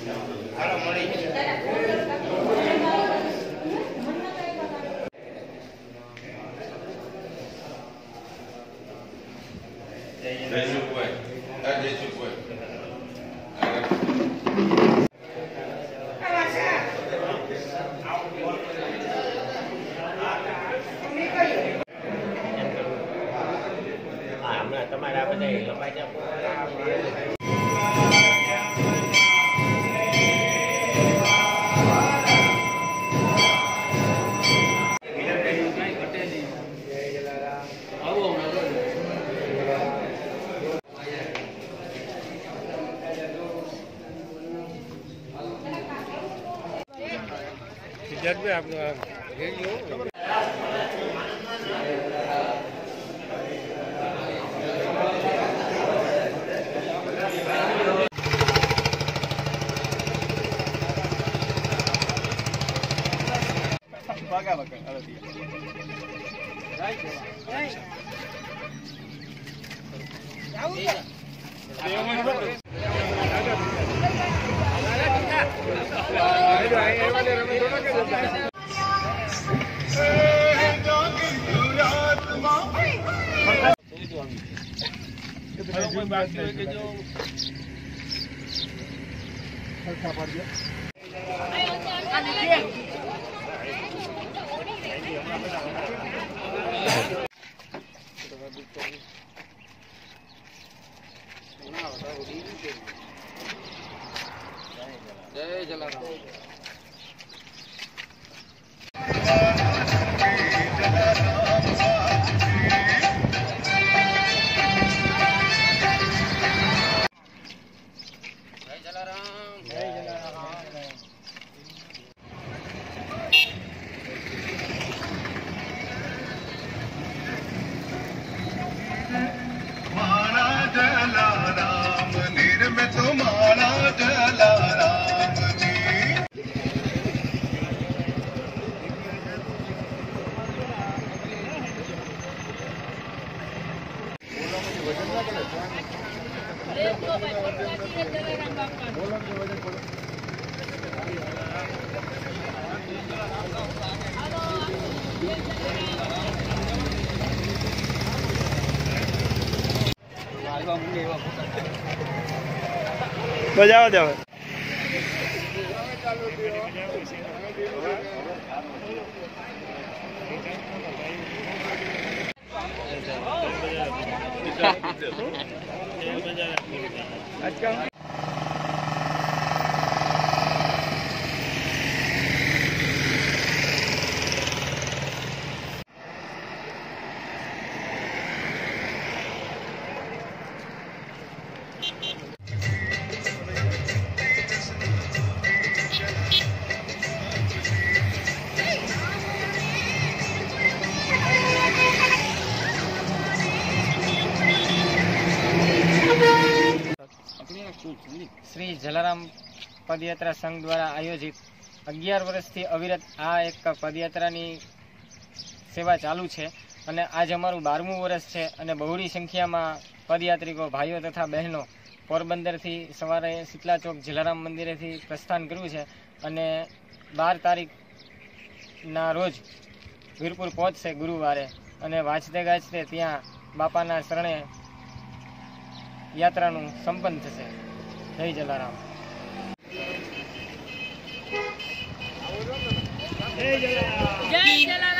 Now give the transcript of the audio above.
તમારા બધા લંબાઈ જાવ सिद्धार्थ भाई आप भागा भागा जय जलाराम। बजाओ जाओ अच्छा श्री जलाराम पदयात्रा संघ द्वारा आयोजित 11 वर्षथी अविरत आ एक पदयात्रानी सेवा चालू है अने आज अमारू 12मुं वर्ष है अने बहुड़ी संख्या में पदयात्रिको भाईओ तथा बहनों पोरबंदर थी सवारे शीतला चौक जलाराम मंदिरे थी प्रस्थान कर्युं छे अने 12 तारीख ना रोज वीरपुर पहोंचशे गुरुवारे अने वांचते गाजते त्यां बापाना शरणे यात्रानुं संपन्न थशे। जय जलाराम। जय जलाराम।